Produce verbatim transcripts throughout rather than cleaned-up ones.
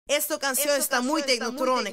Esta canción Esta está muy Technotronic.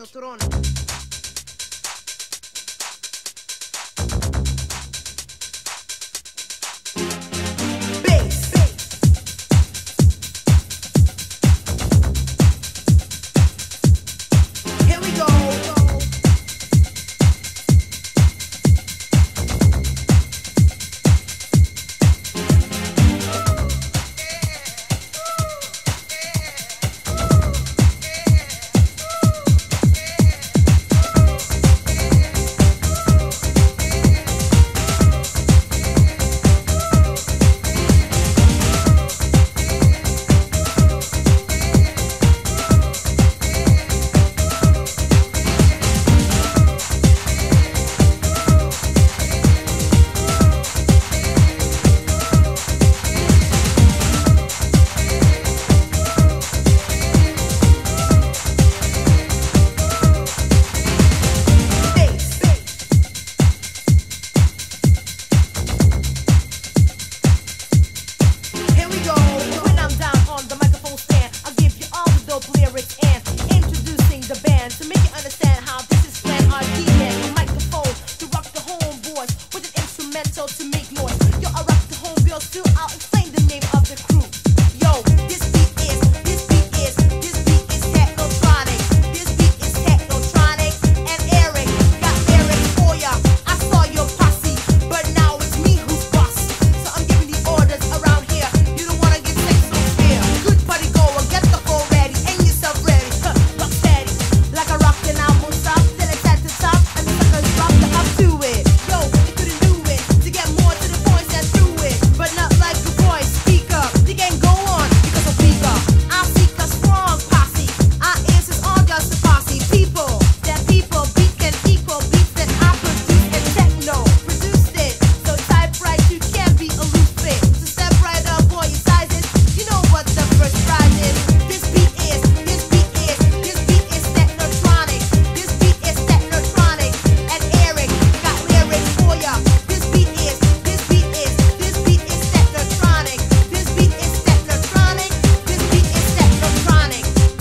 To make noise, yo, I rock the homegirl still. I'll explain the name of the crew. Yo, this beat is, this beat is, this beat is Technotronic. This beat is Technotronic, and Eric got Eric for ya. I saw your posse, but now it's me who's boss. So I'm giving the orders around here. You don't wanna get sick, so fear. Good party goer, get the phone ready and yourself ready. Huh, rock steady, like a rock and I won't stop till it's at the top, and the suckers drop the up to it. Yo, you couldn't do it. To get more to the point and through it, but not like the boys. Speak up, they can't go on because of speak up. I seek a strong posse. Our ears is on just the posse. People, that people beat can equal beats that I produce and techno produced it. So type right, you can't be aloof it. So step right up, boy, your sizes. You know what the first prize is. This beat is, this beat is, this beat is Technotronic. This beat is Technotronic, and Eric got lyrics for ya. This beat is, this beat is, this beat is Technotronic. This beat is Technotronic. This beat is Technotronic.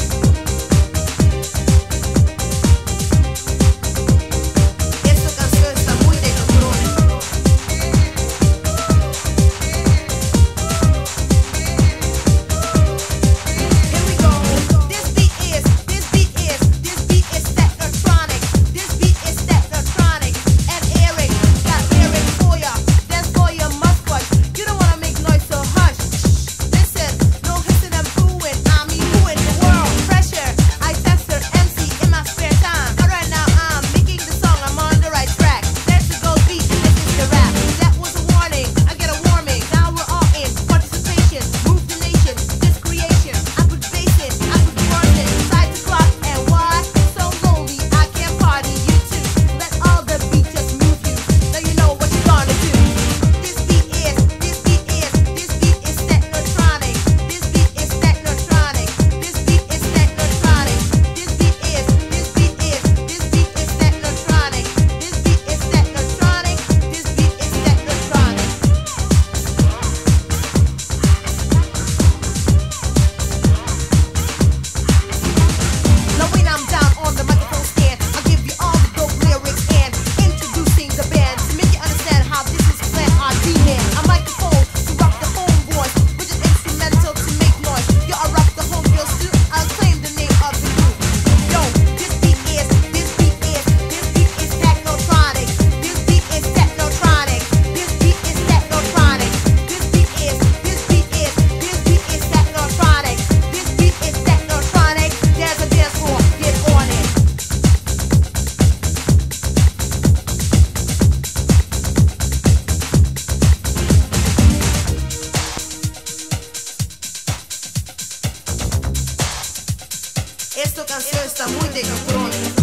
Esta canción está muy Technotronic. Here we go. This beat is, this beat is, this beat is Technotronic. This beat is Technotronic, and Eric got lyrics for ya. Dance for your must-watch. You don't wanna make noise, so hush. Listen, no hissing and booing. I'm wooing the world. Pressure, I tester M C in my spare time. Now right now I'm making the song. I'm on the right track. There's the gold beat, and this is the rap. That was a warning. I get a warming. Now we're all in participation. Move the nation. This creation. I put bass in. I put drums in. Side to clock and why? So lonely. I can't party. You too. Let all the beat just move you. Now you know what you're gonna do. This beat is, this beat is, this beat is Technotronic. This beat is Technotronic. This beat is Technotronic. This beat is, this beat is, this beat is Technotronic. This beat is Technotronic. This beat is Technotronic. Now when I'm down on the microphone stand, I'll give you all the dope lyrics and introducing the band to make you understand how this is Plan R D man. I'm microphone to rock the homeboys with an instrumental to make noise. Yo, I rock the homegirls too. I'll claim the name of the group. Yo, this beat is, this beat is, this beat is Technotronic. This beat is Technotronic. This beat is Technotronic. This beat is, this beat is, this beat is Technotronic. This beat is Technotronic. There's a dance floor, get on it. Esta canción está muy Technotronic.